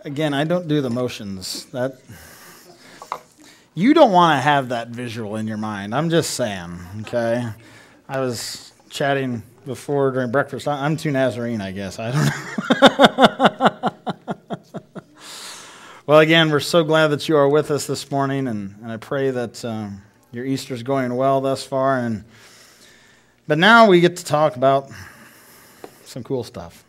Again, I don't do the motions. You don't want to have that visual in your mind. I'm just saying, okay? I was chatting before during breakfast. I'm too Nazarene, I guess. I don't know. Well, again, we're so glad that you are with us this morning, and I pray that your Easter's going well thus far. But now we get to talk about some cool stuff.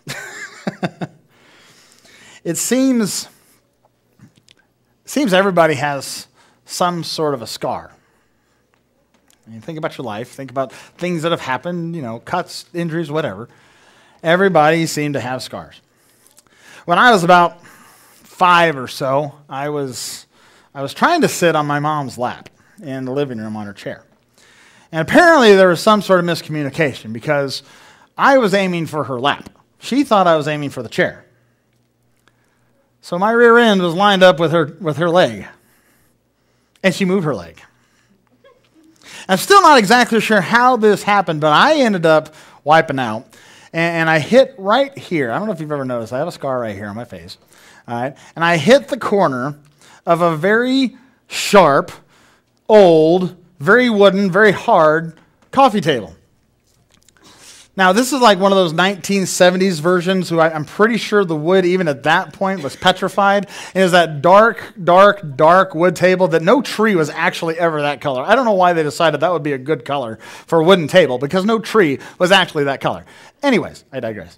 It seems everybody has some sort of a scar. You think about your life, think about things that have happened, cuts, injuries, whatever. Everybody seemed to have scars. When I was about 5 or so, I was trying to sit on my mom's lap in the living room on her chair. And apparently there was some sort of miscommunication because I was aiming for her lap. She thought I was aiming for the chair. So my rear end was lined up with her leg. And she moved her leg. I'm still not exactly sure how this happened, but I ended up wiping out. And I hit right here. I don't know if you've ever noticed. I have a scar right here on my face. All right? And I hit the corner of a very sharp, old, very wooden, very hard coffee table. Now, this is like one of those 1970s versions who I'm pretty sure the wood, even at that point, was petrified. It is that dark, dark, dark wood table that no tree was actually ever that color. I don't know why they decided that would be a good color for a wooden table, because no tree was actually that color. Anyways, I digress.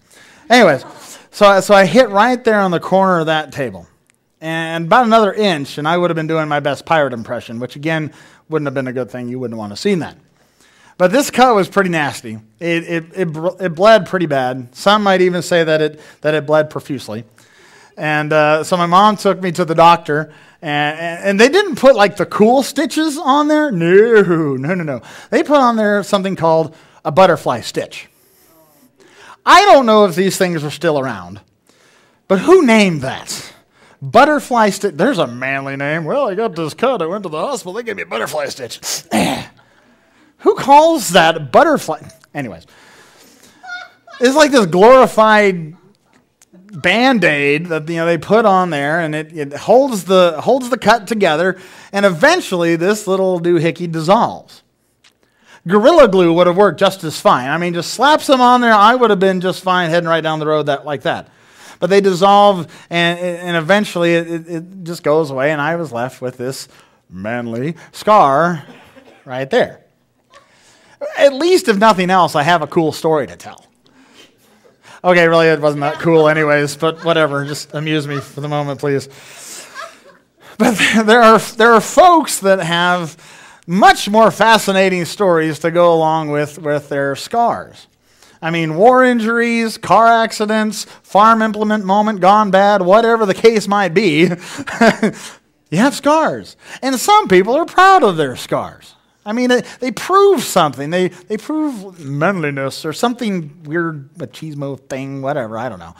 So I hit right there on the corner of that table. And about another inch, and I would have been doing my best pirate impression, which, again, wouldn't have been a good thing. You wouldn't want to have seen that. But this cut was pretty nasty. It bled pretty bad. Some might even say that it bled profusely. And so my mom took me to the doctor, and they didn't put like the cool stitches on there. No. They put on there something called a butterfly stitch. I don't know if these things are still around, but who named that? Butterfly stitch. There's a manly name. Well, I got this cut. I went to the hospital. They gave me a butterfly stitch. Who calls that butterfly? Anyways, it's like this glorified Band-Aid that they put on there, and it holds the cut together, and eventually this little doohickey dissolves. Gorilla Glue would have worked just as fine. I mean, just slap some on there, I would have been just fine heading right down the road like that. But they dissolve, and eventually it just goes away, and I was left with this manly scar right there. At least, if nothing else, I have a cool story to tell. Okay, really, it wasn't that cool anyways, but whatever. Just amuse me for the moment, please. But there are folks that have much more fascinating stories to go along with their scars. I mean, war injuries, car accidents, farm implement moment gone bad, whatever the case might be, you have scars. And some people are proud of their scars. I mean, they prove something. They prove manliness or something weird, machismo thing, whatever. I don't know.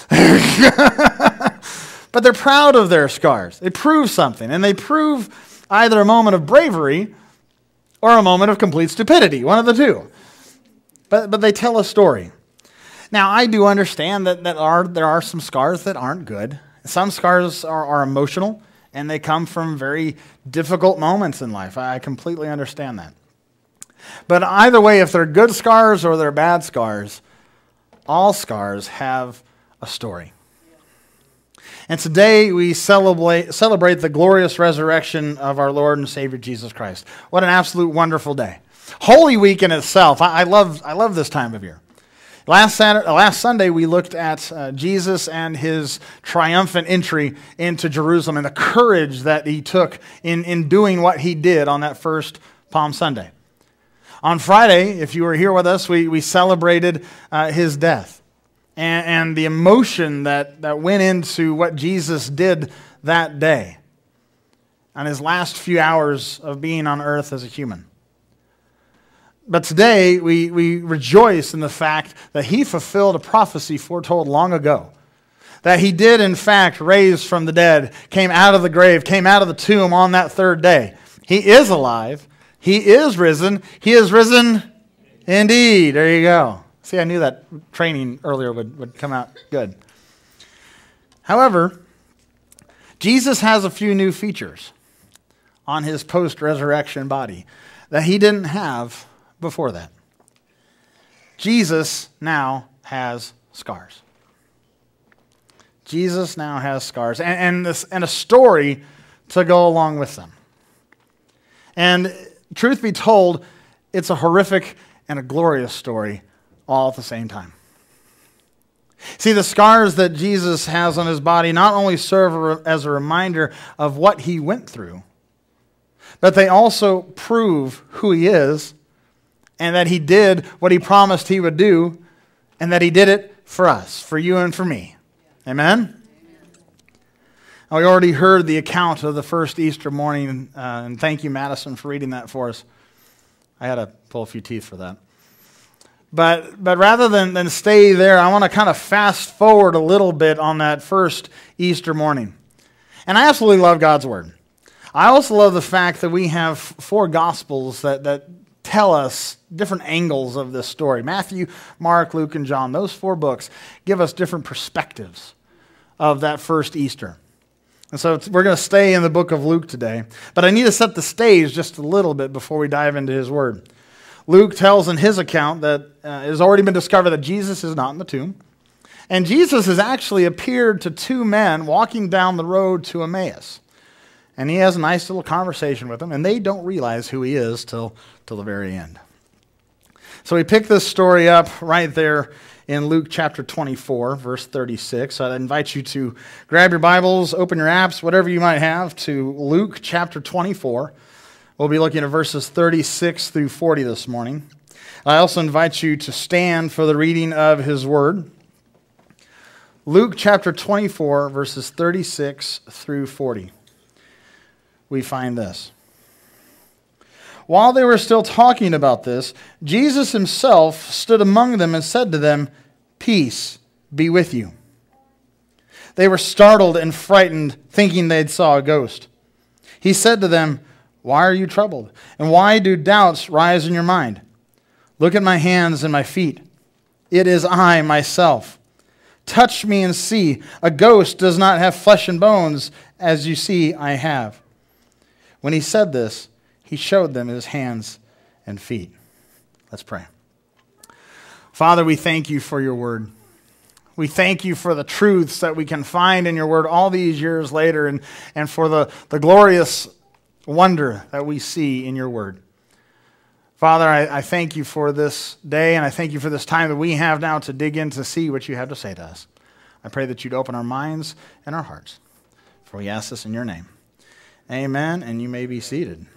But they're proud of their scars. They prove something. And they prove either a moment of bravery or a moment of complete stupidity, one of the two. But they tell a story. Now, I do understand that there are some scars that aren't good. Some scars are emotional, and they come from very difficult moments in life. I completely understand that. But either way, if they're good scars or they're bad scars, all scars have a story. And today we celebrate the glorious resurrection of our Lord and Savior Jesus Christ. What an absolute wonderful day. Holy Week in itself. I love this time of year. Last Sunday, we looked at Jesus and his triumphant entry into Jerusalem and the courage that he took in doing what he did on that first Palm Sunday. On Friday, if you were here with us, we celebrated his death and the emotion that went into what Jesus did that day on his last few hours of being on earth as a human. But today, we rejoice in the fact that he fulfilled a prophecy foretold long ago. That he did, in fact, raise from the dead, came out of the grave, came out of the tomb on that third day. He is alive. He is risen. He is risen indeed. There you go. See, I knew that training earlier would come out good. However, Jesus has a few new features on his post-resurrection body that he didn't have before that. Jesus now has scars. Jesus now has scars and a story to go along with them. And truth be told, it's a horrific and a glorious story all at the same time. See, the scars that Jesus has on his body not only serve as a reminder of what he went through, but they also prove who he is and that he did what he promised he would do and that he did it for us, for you and for me. Amen? We already heard the account of the first Easter morning, and thank you, Madison, for reading that for us. I had to pull a few teeth for that. But rather than stay there, I want to kind of fast forward a little bit on that first Easter morning. And I absolutely love God's Word. I also love the fact that we have 4 Gospels that tell us different angles of this story. Matthew, Mark, Luke, and John, those 4 books give us different perspectives of that first Easter. And so we're going to stay in the book of Luke today. But I need to set the stage just a little bit before we dive into his word. Luke tells in his account that it has already been discovered that Jesus is not in the tomb. And Jesus has actually appeared to 2 men walking down the road to Emmaus. And he has a nice little conversation with them, and they don't realize who he is till the very end. So we pick this story up right there in Luke chapter 24, verse 36. So I'd invite you to grab your Bibles, open your apps, whatever you might have, to Luke chapter 24. We'll be looking at verses 36 through 40 this morning. I also invite you to stand for the reading of his word. Luke chapter 24, verses 36 through 40. We find this. While they were still talking about this, Jesus himself stood among them and said to them, "Peace be with you." They were startled and frightened, thinking they'd saw a ghost. He said to them, "Why are you troubled? And why do doubts rise in your mind? Look at my hands and my feet. It is I myself. Touch me and see. A ghost does not have flesh and bones, as you see I have." When he said this, he showed them his hands and feet. Let's pray. Father, we thank you for your word. We thank you for the truths that we can find in your word all these years later and for the glorious wonder that we see in your word. Father, I thank you for this day, and I thank you for this time that we have now to dig in to see what you have to say to us. I pray that you'd open our minds and our hearts. For we ask this in your name. Amen, and you may be seated.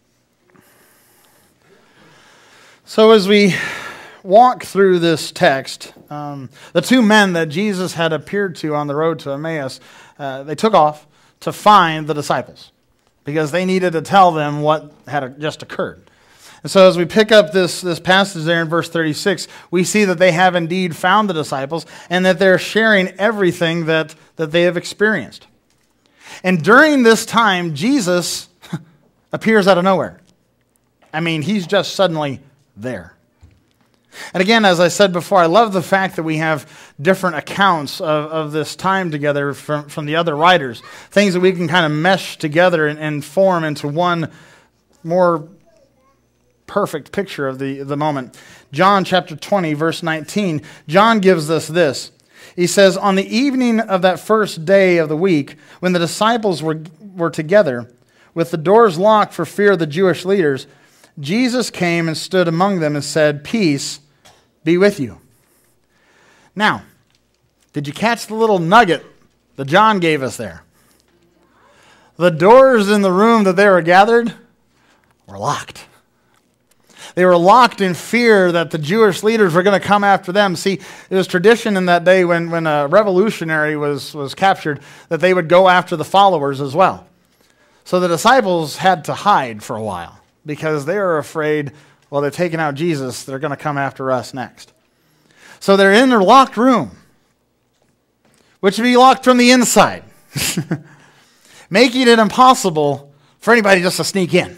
So as we walk through this text, the 2 men that Jesus had appeared to on the road to Emmaus, they took off to find the disciples because they needed to tell them what had just occurred. And so as we pick up this passage there in verse 36, we see that they have indeed found the disciples and that they're sharing everything that they have experienced. And during this time, Jesus appears out of nowhere. I mean, he's just suddenly there. And again, as I said before, I love the fact that we have different accounts of this time together from the other writers. Things that we can kind of mesh together and form into one more perfect picture of the moment. John chapter 20, verse 19, John gives us this. He says, "On the evening of that first day of the week, when the disciples were together, with the doors locked for fear of the Jewish leaders, Jesus came and stood among them and said, 'Peace be with you.'" Now, did you catch the little nugget that John gave us there? The doors in the room that they were gathered were locked. They were locked in fear that the Jewish leaders were going to come after them. See, it was tradition in that day when a revolutionary was captured that they would go after the followers as well. So the disciples had to hide for a while because they were afraid, well, they're taking out Jesus, they're going to come after us next. So they're in their locked room, which would be locked from the inside, making it impossible for anybody just to sneak in.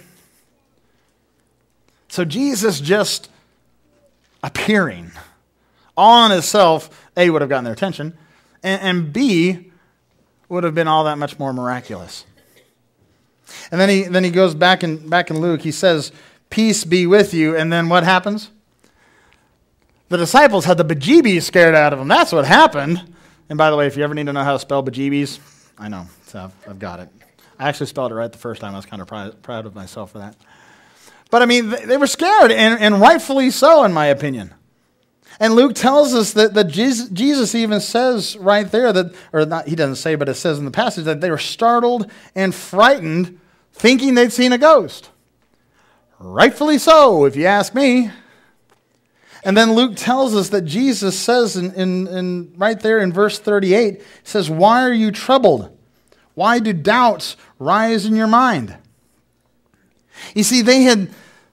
So Jesus just appearing all on himself, A, would have gotten their attention, and B, would have been all that much more miraculous. And then he goes back in Luke. He says, "Peace be with you." And then what happens? The disciples had the bejeebies scared out of them. That's what happened. And by the way, if you ever need to know how to spell bejeebies, I know. So I've got it. I actually spelled it right the first time. I was kind of proud of myself for that. But I mean, they were scared, and rightfully so, in my opinion. And Luke tells us that Jesus even says right there that, or not, he doesn't say, but it says in the passage that they were startled and frightened, thinking they'd seen a ghost. Rightfully so, if you ask me. And then Luke tells us that Jesus says in right there in verse 38, says, "Why are you troubled? Why do doubts rise in your mind?" You see, they had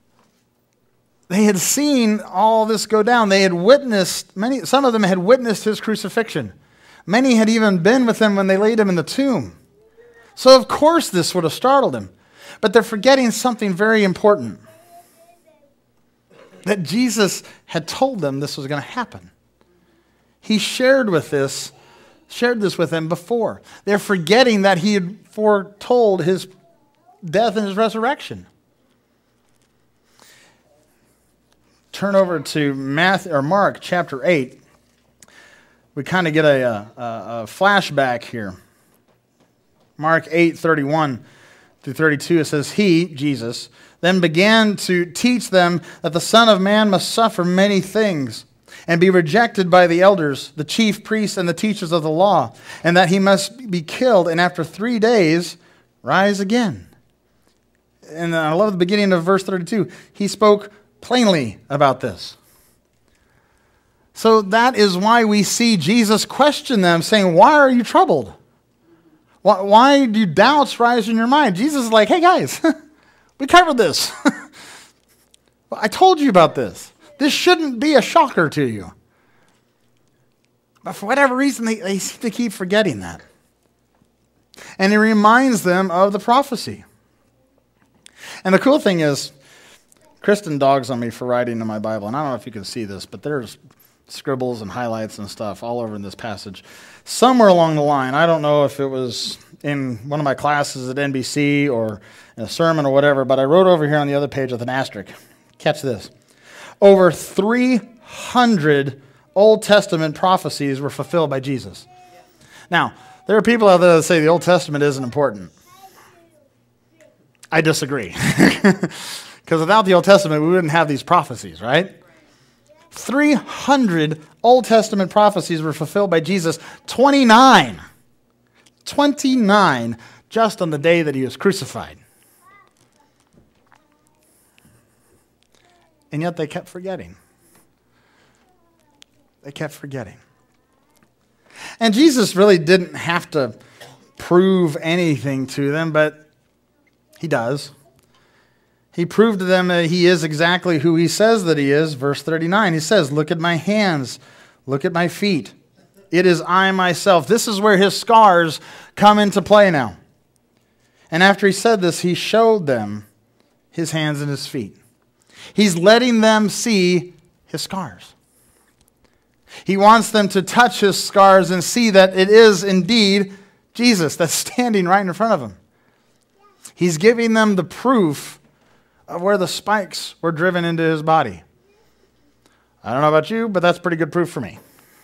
seen all this go down. They had witnessed, some of them had witnessed his crucifixion. Many had even been with him when they laid him in the tomb. So of course this would have startled him. But they're forgetting something very important. That Jesus had told them this was going to happen. He shared this with them before. They're forgetting that he had foretold his death and his resurrection. Turn over to Mark chapter 8. We kind of get a flashback here. Mark 8:31 through 32, it says, "He," Jesus, "then began to teach them that the Son of Man must suffer many things and be rejected by the elders, the chief priests, and the teachers of the law, and that he must be killed and after 3 days rise again." And I love the beginning of verse 32. He spoke plainly about this. So that is why we see Jesus question them, saying, "Why are you troubled? Why do doubts rise in your mind?" Jesus is like, "Hey guys, we covered this. I told you about this. This shouldn't be a shocker to you." But for whatever reason, they seem to keep forgetting that. And he reminds them of the prophecy. And the cool thing is, Kristen dogs on me for writing in my Bible, and I don't know if you can see this, but there's scribbles and highlights and stuff all over in this passage. Somewhere along the line, I don't know if it was in one of my classes at NBC or in a sermon or whatever, but I wrote over here on the other page with an asterisk. Catch this. Over 300 Old Testament prophecies were fulfilled by Jesus. Now, there are people out there that say the Old Testament isn't important. I disagree. Because without the Old Testament, we wouldn't have these prophecies, right? 300 Old Testament prophecies were fulfilled by Jesus. 29 just on the day that he was crucified. And yet they kept forgetting. They kept forgetting. And Jesus really didn't have to prove anything to them, but he does. He proved to them that he is exactly who he says that he is. Verse 39, he says, "Look at my hands, look at my feet. It is I myself." This is where his scars come into play now. And after he said this, he showed them his hands and his feet. He's letting them see his scars. He wants them to touch his scars and see that it is indeed Jesus that's standing right in front of them. He's giving them the proof of where the spikes were driven into his body. I don't know about you, but that's pretty good proof for me.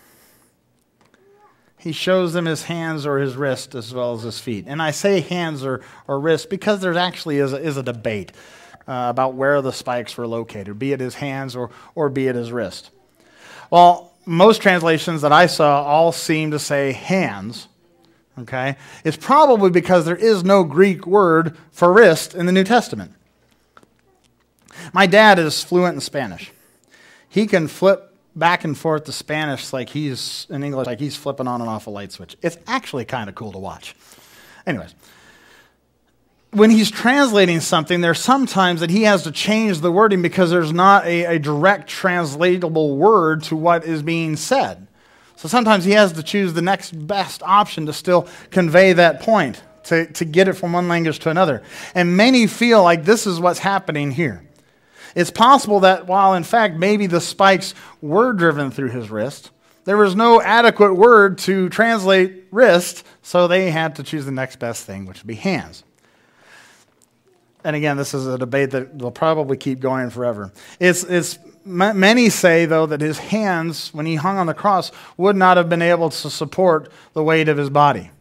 He shows them his hands or his wrist as well as his feet. And I say hands or wrist because there actually is a debate about where the spikes were located, be it his hands or be it his wrist. Well, most translations that I saw all seem to say hands. Okay? It's probably because there is no Greek word for wrist in the New Testament. My dad is fluent in Spanish. He can flip back and forth to Spanish like he's in English, like he's flipping on and off a light switch. It's actually kind of cool to watch. Anyways, when he's translating something, there's sometimes that he has to change the wording because there's not a direct translatable word to what is being said. So sometimes he has to choose the next best option to still convey that point, to get it from one language to another. And many feel like this is what's happening here. It's possible that while in fact maybe the spikes were driven through his wrist, there was no adequate word to translate wrist, so they had to choose the next best thing, which would be hands. And again, this is a debate that will probably keep going forever. Many say, though, that his hands, when he hung on the cross, would not have been able to support the weight of his body.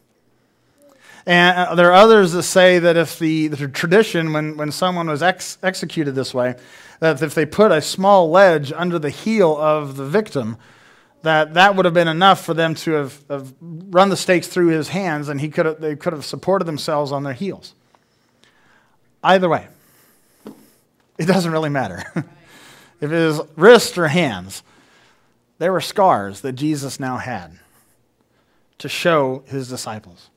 And there are others that say that if the tradition, when someone was executed this way, that if they put a small ledge under the heel of the victim, that would have been enough for them to have run the stakes through his hands, and they could have supported themselves on their heels. Either way, it doesn't really matter. If it is wrists or hands, there were scars that Jesus now had to show his disciples,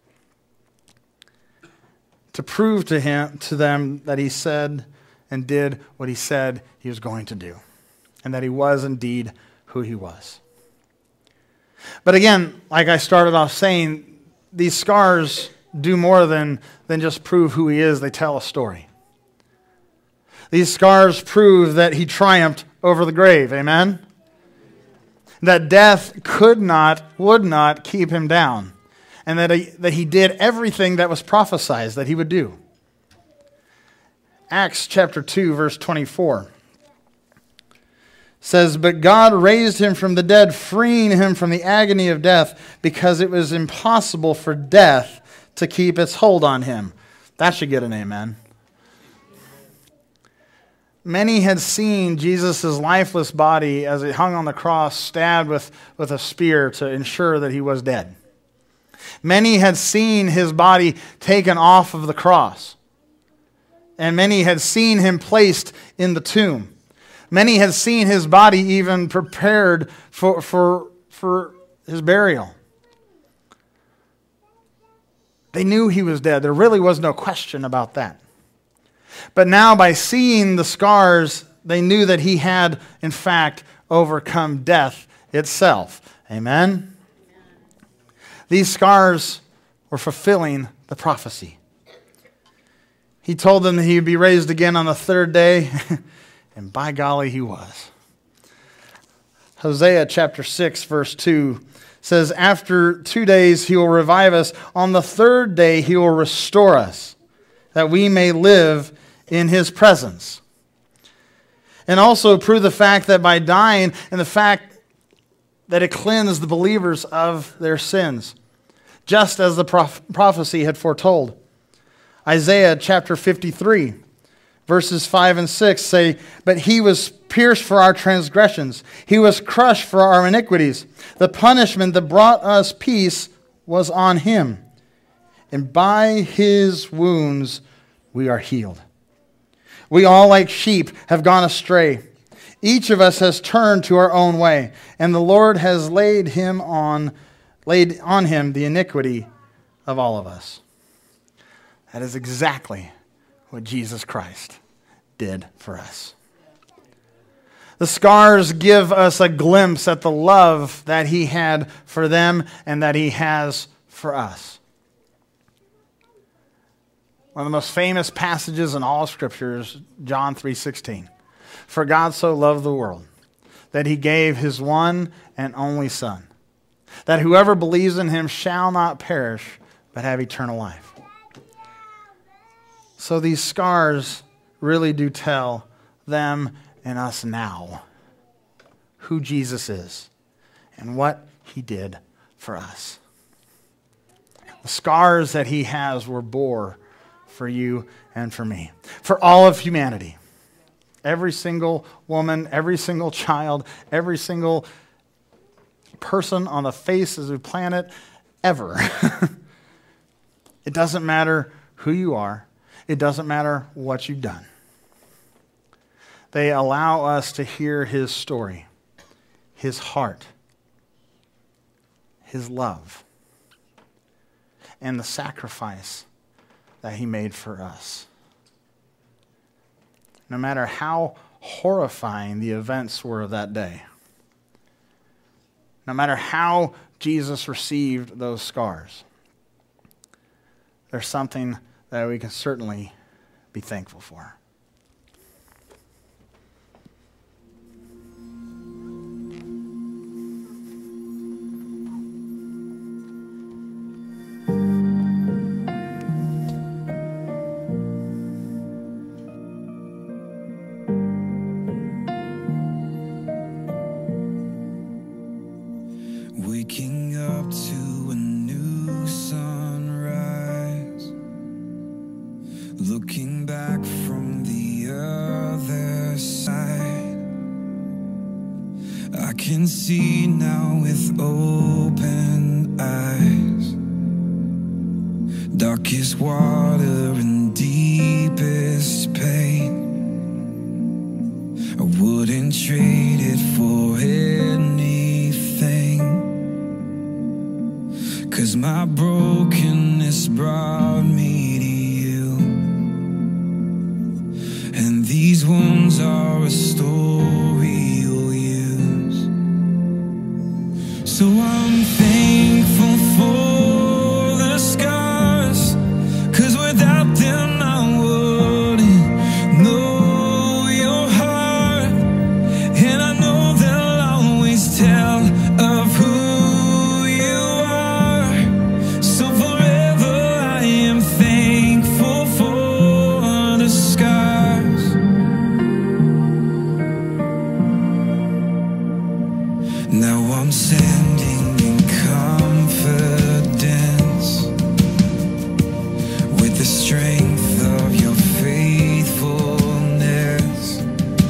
to prove to them that he said and did what he said he was going to do, and that he was indeed who he was. But again, like I started off saying, these scars do more than just prove who he is. They tell a story. These scars prove that he triumphed over the grave. Amen? That death would not keep him down. And that he did everything that was prophesied that he would do. Acts chapter 2, verse 24 says, "But God raised him from the dead, freeing him from the agony of death, because it was impossible for death to keep its hold on him." That should get an amen. Many had seen Jesus' lifeless body as he hung on the cross, stabbed with a spear to ensure that he was dead. Many had seen his body taken off of the cross. And many had seen him placed in the tomb. Many had seen his body even prepared for his burial. They knew he was dead. There really was no question about that. But now, by seeing the scars, they knew that he had, in fact, overcome death itself. Amen? These scars were fulfilling the prophecy. He told them that he would be raised again on the third day, and by golly, he was. Hosea chapter 6, verse 2 says, "After 2 days he will revive us. On the third day he will restore us, that we may live in his presence." And also prove the fact that by dying, and the fact that it cleansed the believers of their sins, just as the prophecy had foretold. Isaiah chapter 53, verses 5 and 6 say, "But he was pierced for our transgressions. He was crushed for our iniquities. The punishment that brought us peace was on him. And by his wounds we are healed. We all like sheep have gone astray. Each of us has turned to our own way, and the Lord has laid on him the iniquity of all of us." That is exactly what Jesus Christ did for us. The scars give us a glimpse at the love that he had for them and that he has for us. One of the most famous passages in all of Scripture is John 3:16. "For God so loved the world that he gave his one and only Son, that whoever believes in him shall not perish but have eternal life." So these scars really do tell them and us now who Jesus is and what he did for us. The scars that he were bore for you and for me, for all of humanity. Every single woman, every single child, every single person on the face of the planet ever. It doesn't matter who you are. It doesn't matter what you've done. They allow us to hear his story, his heart, his love, and the sacrifice that he made for us. No matter how horrifying the events were of that day, no matter how Jesus received those scars, there's something that we can certainly be thankful for. see now with open eyes. Darkest water and deepest pain, I wouldn't trade it for anything. 'Cause my brokenness brought me to you, and these wounds are a story you'll use. So I'm thankful for the scars, 'cause without them I wouldn't know your heart. And I know they'll always tell of who you are. So forever I am thankful for the scars. Now I'm standing in confidence with the strength of your faithfulness.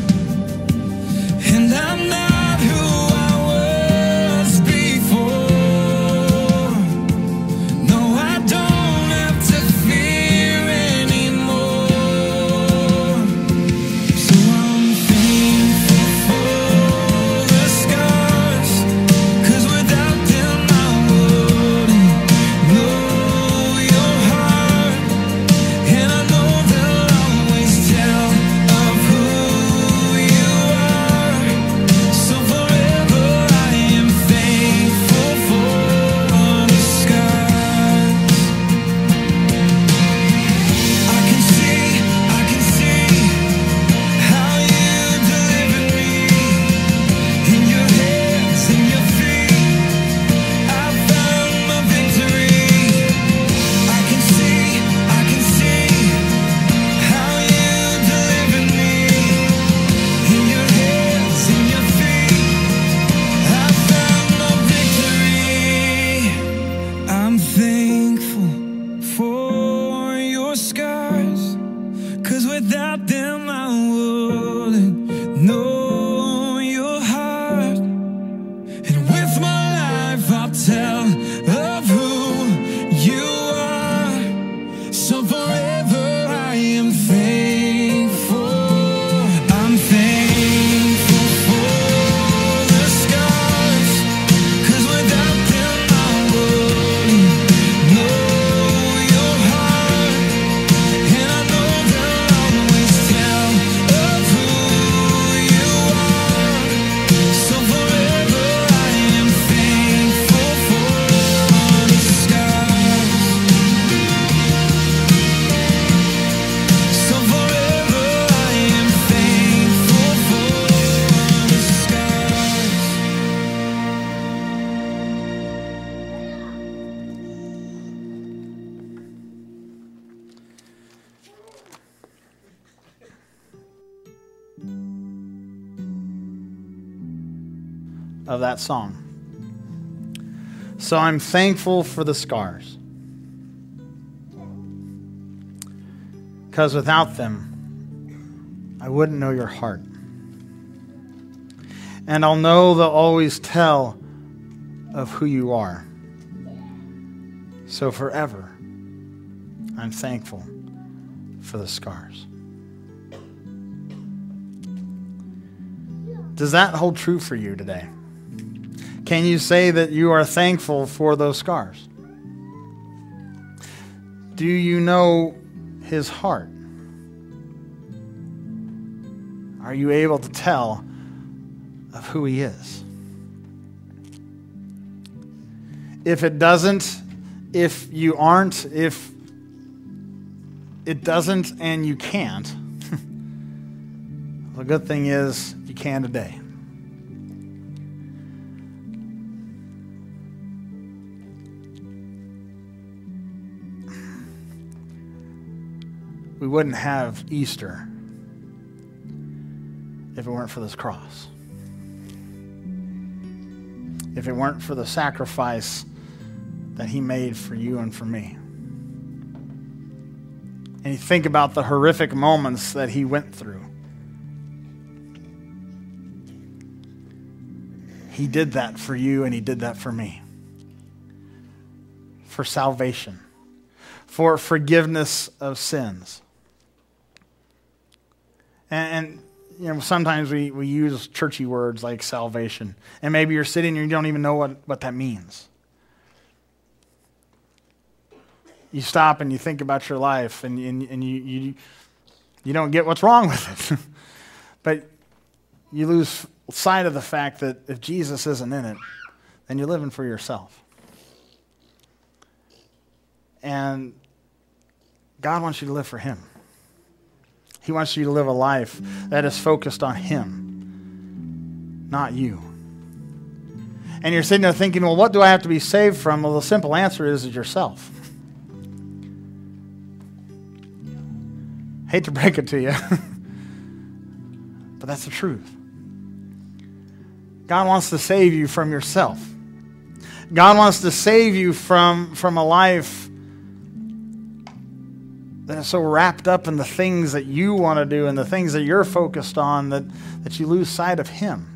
And I'm not who I was before. No, I don't have to fear anymore. So I'm thankful for the scars, 'cause without them I wouldn't know your heart. And I know they'll always tell of who you are. So forever I am thankful for the scars. I can see how you delivered me. In your hands, in your feet, I found my victory. I can see how you delivered me. In your hands, in your feet, I found my victory. I'm thankful for your scars, 'cause without them I wouldn't know your heart. And with my life I'll tell of who you are. So forever I am thankful. I'm thankful for the scars, 'cause without them I wouldn't know your heart. And I know they'll always tell of who you are. So forever I am thankful for the scars. So forever I am thankful for the scars. Of that song. So I'm thankful for the scars, because without them, I wouldn't know your heart. And I'll know they'll always tell of who you are. So forever, I'm thankful for the scars. Does that hold true for you today? Can you say that you are thankful for those scars? Do you know his heart? Are you able to tell of who he is? If it doesn't, if you aren't, if it doesn't and you can't, the good thing is you can today. We wouldn't have Easter if it weren't for this cross. If it weren't for the sacrifice that he made for you and for me. And you think about the horrific moments that he went through. He did that for you, and he did that for me. For salvation. For forgiveness of sins. And sometimes we use churchy words like salvation. And maybe you're sitting and you don't even know what that means. You stop and you think about your life, and you don't get what's wrong with it. But you lose sight of the fact that if Jesus isn't in it, then you're living for yourself. And God wants you to live for him. He wants you to live a life that is focused on him, not you. And you're sitting there thinking, well, what do I have to be saved from? Well, the simple answer is yourself. Hate to break it to you, but that's the truth. God wants to save you from yourself. God wants to save you from a life that is so wrapped up in the things that you want to do and the things that you're focused on that you lose sight of him.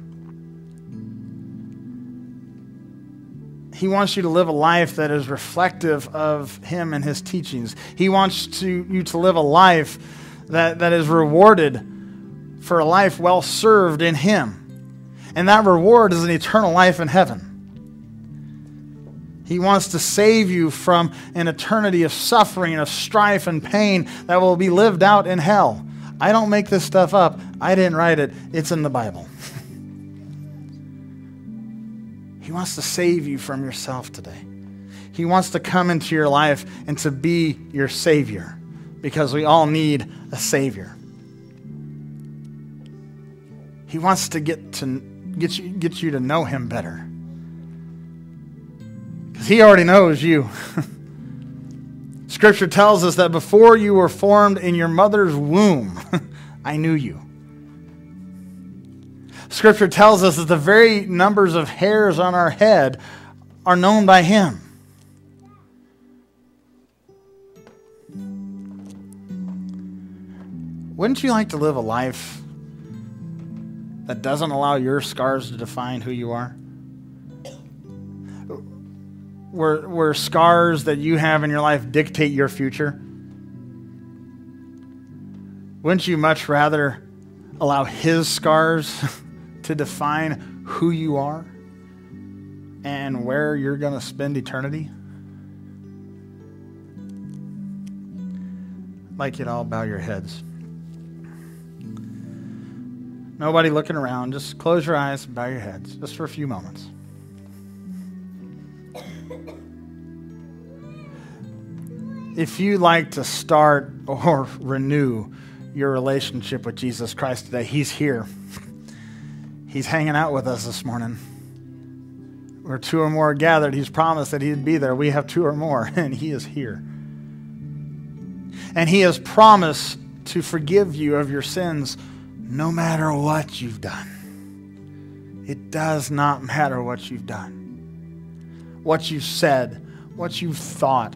He wants you to live a life that is reflective of him and his teachings. He wants you to live a life that is rewarded for a life well served in him. And that reward is an eternal life in heaven. He wants to save you from an eternity of suffering, of strife and pain that will be lived out in hell. I don't make this stuff up. I didn't write it. It's in the Bible. He wants to save you from yourself today. He wants to come into your life and to be your Savior, because we all need a Savior. He wants to get you to know him better. Because he already knows you. Scripture tells us that before you were formed in your mother's womb, I knew you. Scripture tells us that the very numbers of hairs on our head are known by him. Wouldn't you like to live a life that doesn't allow your scars to define who you are? Where scars that you have in your life dictate your future? Wouldn't you much rather allow his scars to define who you are and where you're going to spend eternity? I'd like you to all bow your heads. Nobody looking around. Just close your eyes and bow your heads just for a few moments. If you'd like to start or renew your relationship with Jesus Christ today, he's here. He's hanging out with us this morning. Where two or more are gathered, he's promised that he'd be there. We have two or more, and he is here. And he has promised to forgive you of your sins no matter what you've done. It does not matter what you've done. What you've said, what you've thought.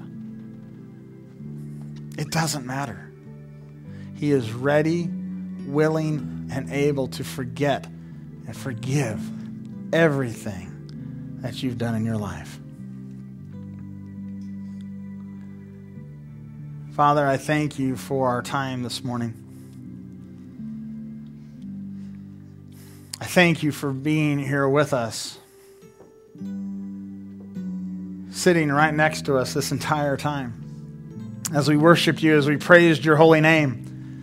It doesn't matter. He is ready, willing, and able to forget and forgive everything that you've done in your life. Father, I thank you for our time this morning. I thank you for being here with us, sitting right next to us this entire time. As we worshiped you, as we praised your holy name,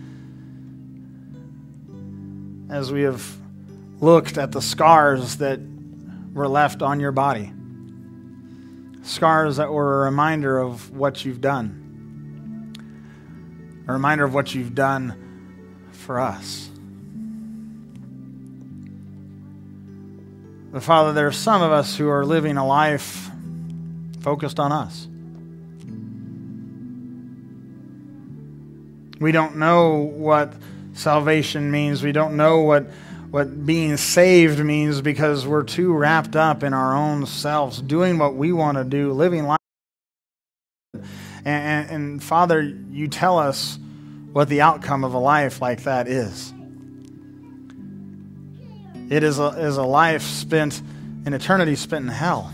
as we have looked at the scars that were left on your body, scars that were a reminder of what you've done, a reminder of what you've done for us. But Father, there are some of us who are living a life focused on us. We don't know what salvation means. We don't know what being saved means because we're too wrapped up in our own selves, doing what we want to do, living life. And Father, you tell us what the outcome of a life like that is. It is a life spent an eternity spent in hell.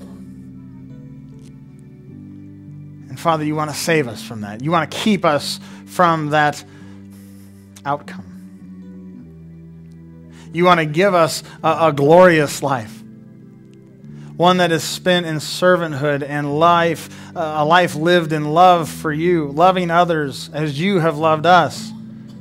And Father, you want to save us from that. You want to keep us from that outcome. You want to give us a glorious life, one that is spent in servanthood and life, a life lived in love for you, loving others as you have loved us.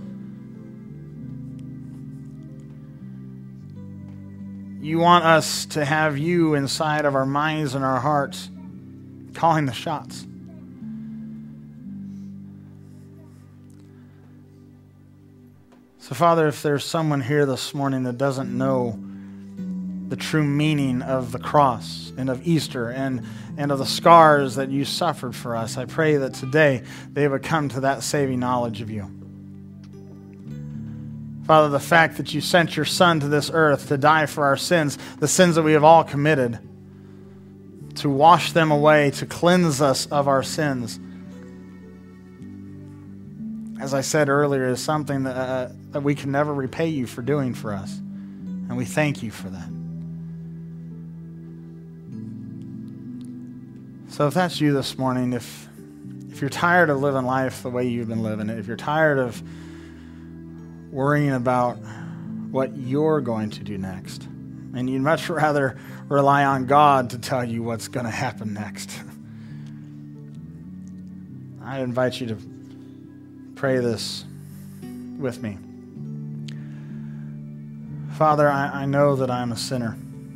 You want us to have you inside of our minds and our hearts, calling the shots. So, Father, if there's someone here this morning that doesn't know the true meaning of the cross and of Easter and of the scars that you suffered for us, I pray that today they would come to that saving knowledge of you. Father, the fact that you sent your Son to this earth to die for our sins, the sins that we have all committed, to wash them away, to cleanse us of our sins, as I said earlier, is something that we can never repay you for doing for us. And we thank you for that. So if that's you this morning, if you're tired of living life the way you've been living it, if you're tired of worrying about what you're going to do next, and you'd much rather rely on God to tell you what's going to happen next, I invite you to pray this with me. Father, I know that I'm a sinner.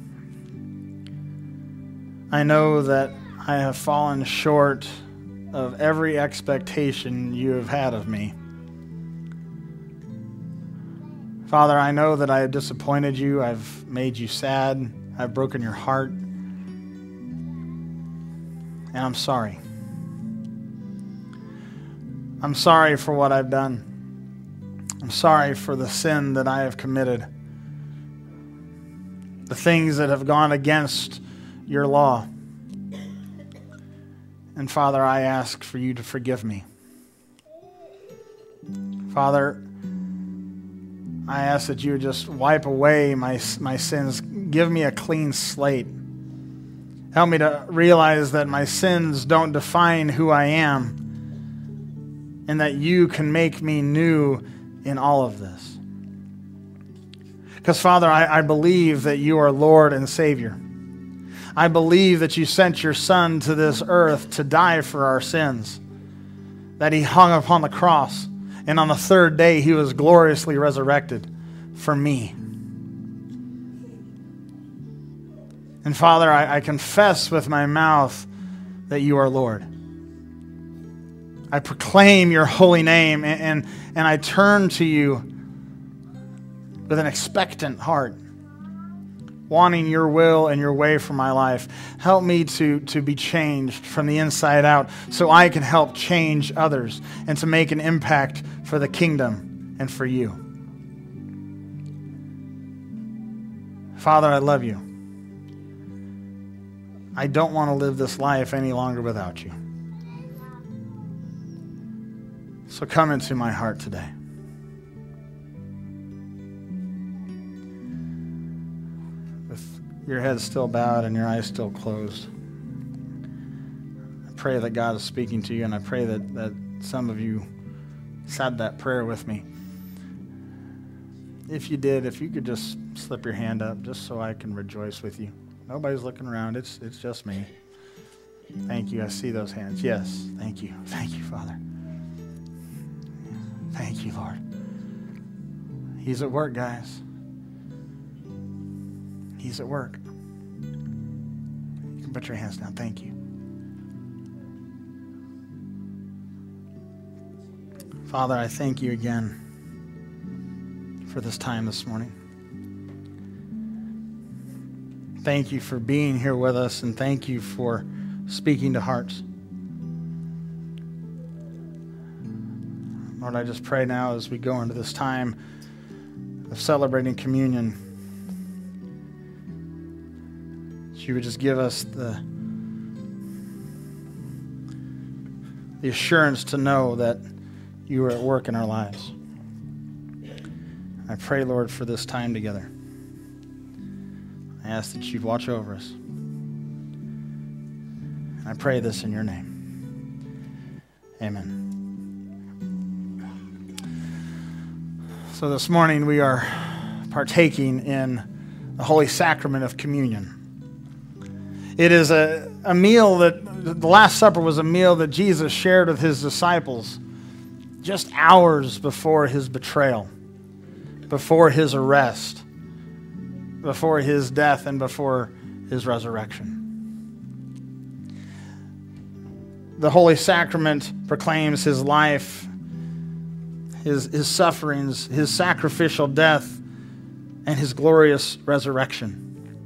I know that I have fallen short of every expectation you have had of me. Father, I know that I have disappointed you. I've made you sad. I've broken your heart. And I'm sorry. I'm sorry for what I've done. I'm sorry for the sin that I have committed. The things that have gone against your law. And Father, I ask for you to forgive me. Father, I ask that you would just wipe away my sins. Give me a clean slate. Help me to realize that my sins don't define who I am, and that you can make me new in all of this. Because, Father, I believe that you are Lord and Savior. I believe that you sent your Son to this earth to die for our sins, that he hung upon the cross, and on the third day he was gloriously resurrected for me. And, Father, I confess with my mouth that you are Lord. I proclaim your holy name, and I turn to you with an expectant heart, wanting your will and your way for my life. Help me to be changed from the inside out so I can help change others and to make an impact for the kingdom and for you. Father, I love you. I don't want to live this life any longer without you. So come into my heart today. With your head still bowed and your eyes still closed, I pray that God is speaking to you, and I pray that some of you said that prayer with me. If you did, if you could just slip your hand up just so I can rejoice with you. Nobody's looking around. It's just me. Thank you. I see those hands. Yes. Thank you. Thank you, Father. Thank you, Lord. He's at work, guys. He's at work. You can put your hands down. Thank you. Father, I thank you again for this time this morning. Thank you for being here with us, and thank you for speaking to hearts. Lord, I just pray now as we go into this time of celebrating communion, that you would just give us the assurance to know that you are at work in our lives. I pray, Lord, for this time together. I ask that you'd watch over us. I pray this in your name. Amen. So this morning we are partaking in the Holy Sacrament of Communion. It is a meal that, the Last Supper was a meal that Jesus shared with his disciples just hours before his betrayal, before his arrest, before his death, and before his resurrection. The Holy Sacrament proclaims his life, his sufferings, his sacrificial death, and his glorious resurrection.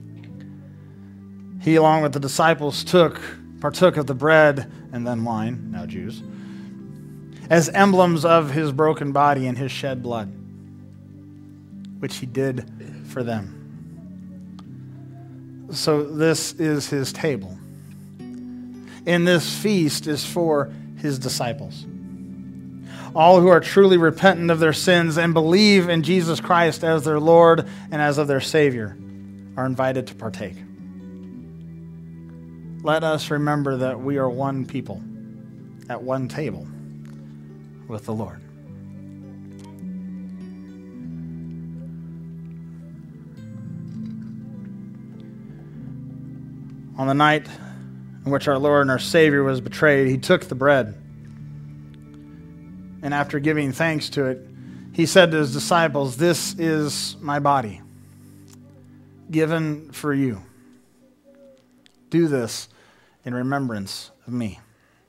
He, along with the disciples, partook of the bread and then wine, now juice, as emblems of his broken body and his shed blood, which he did for them. So this is his table. And this feast is for his disciples. All who are truly repentant of their sins and believe in Jesus Christ as their Lord and as of their Savior are invited to partake. Let us remember that we are one people at one table with the Lord. On the night in which our Lord and our Savior was betrayed, he took the bread. And after giving thanks to it, he said to his disciples, "This is my body, given for you. Do this in remembrance of me."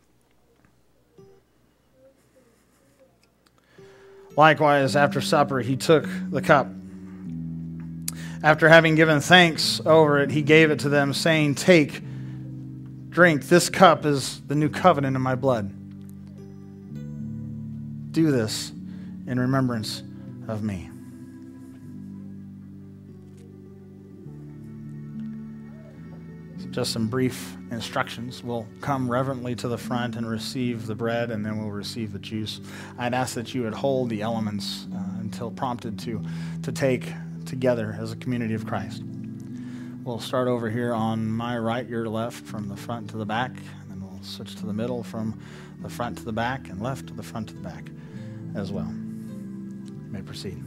Likewise, after supper, he took the cup. After having given thanks over it, he gave it to them, saying, "Take, drink. This cup is the new covenant in my blood. Do this in remembrance of me." Just some brief instructions. We'll come reverently to the front and receive the bread, and then we'll receive the juice. I'd ask that you would hold the elements until prompted to take together as a community of Christ. We'll start over here on my right, your left, from the front to the back, and then we'll switch to the middle from the front to the back, and left to the front to the back as well. You may proceed.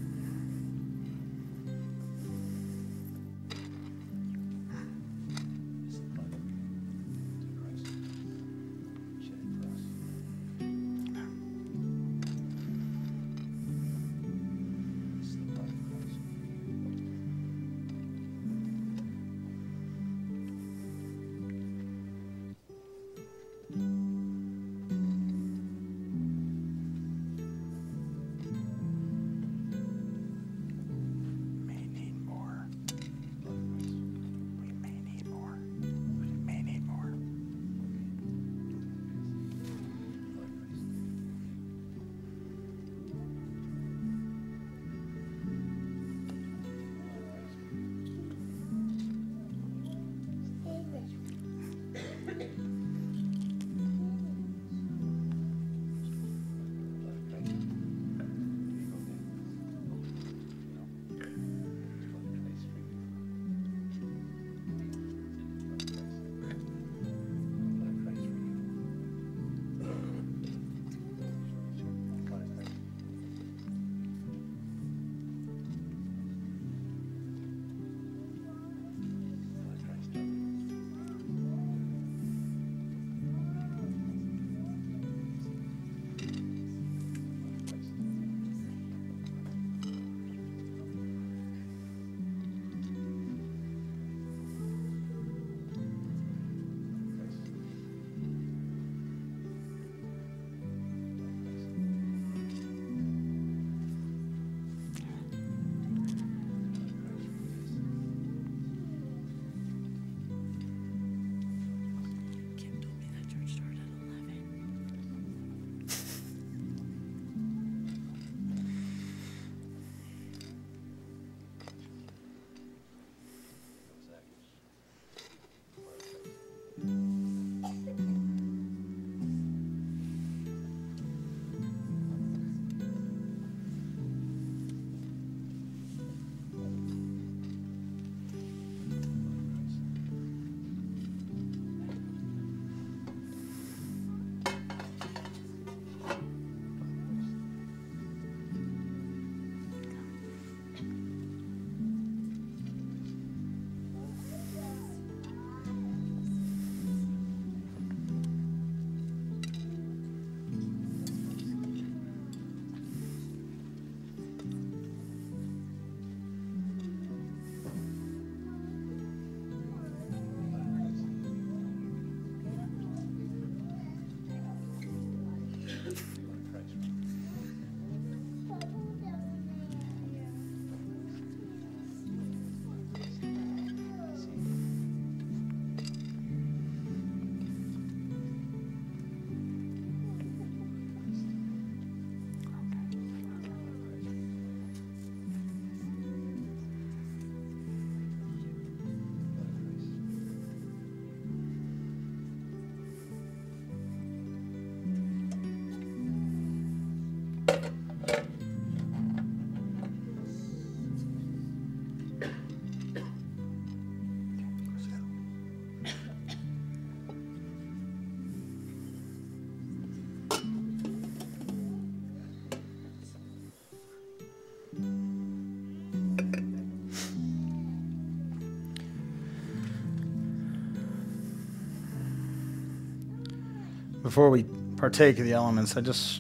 Before we partake of the elements, I just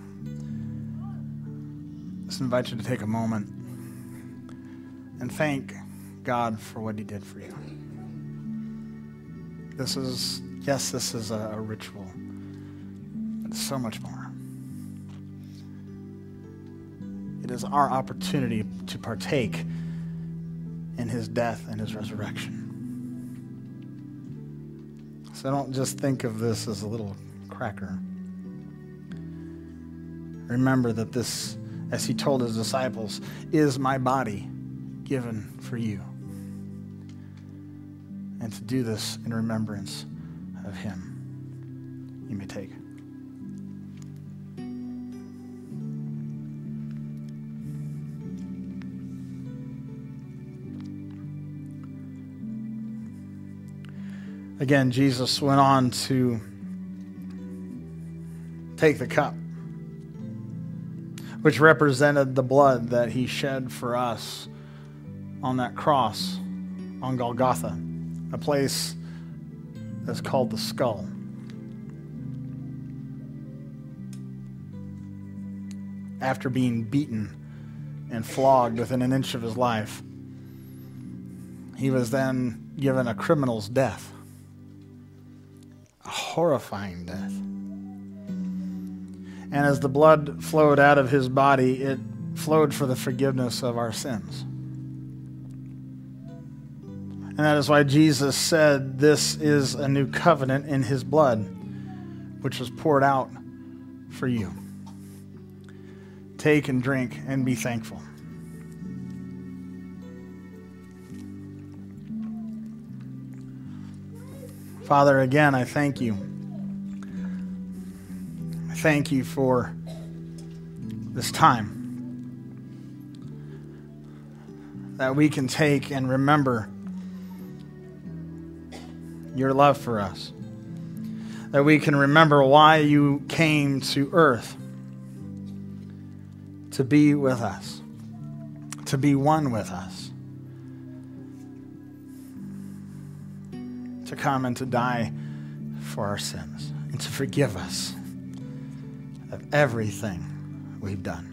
invite you to take a moment and thank God for what he did for you. This is a ritual, but it's so much more. It is our opportunity to partake in his death and his resurrection. So don't just think of this as a little cracker. Remember that this, as he told his disciples, is my body given for you. And to do this in remembrance of him. You may take. Again, Jesus went on to take the cup, which represented the blood that he shed for us on that cross on Golgotha, a place that's called the skull. After being beaten and flogged within an inch of his life, he was then given a criminal's death, a horrifying death. And as the blood flowed out of his body, it flowed for the forgiveness of our sins. And that is why Jesus said, this is a new covenant in his blood, which was poured out for you. Take and drink and be thankful. Father, again, I thank you. I thank you for this time that we can take and remember your love for us, that we can remember why you came to earth to be with us, to be one with us, to come and to die for our sins, and to forgive us of everything we've done.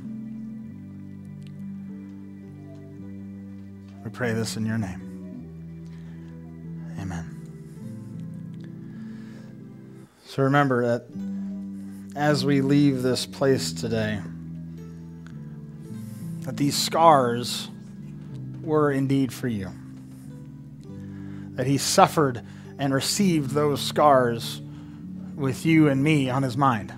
We pray this in your name. Amen. So remember that as we leave this place today, that these scars were indeed for you. That he suffered and received those scars with you and me on his mind.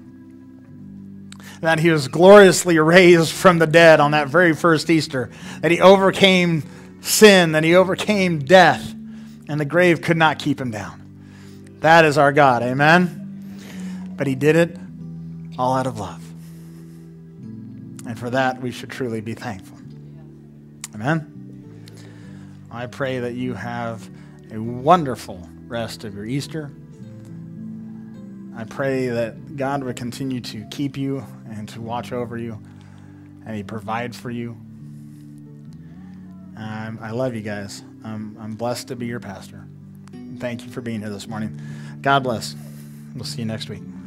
That he was gloriously raised from the dead on that very first Easter. That he overcame sin, that he overcame death, and the grave could not keep him down. That is our God, amen? But he did it all out of love. And for that, we should truly be thankful. Amen? I pray that you have a wonderful rest of your Easter. I pray that God would continue to keep you and to watch over you, and he provides for you. I love you guys. I'm blessed to be your pastor. Thank you for being here this morning. God bless. We'll see you next week.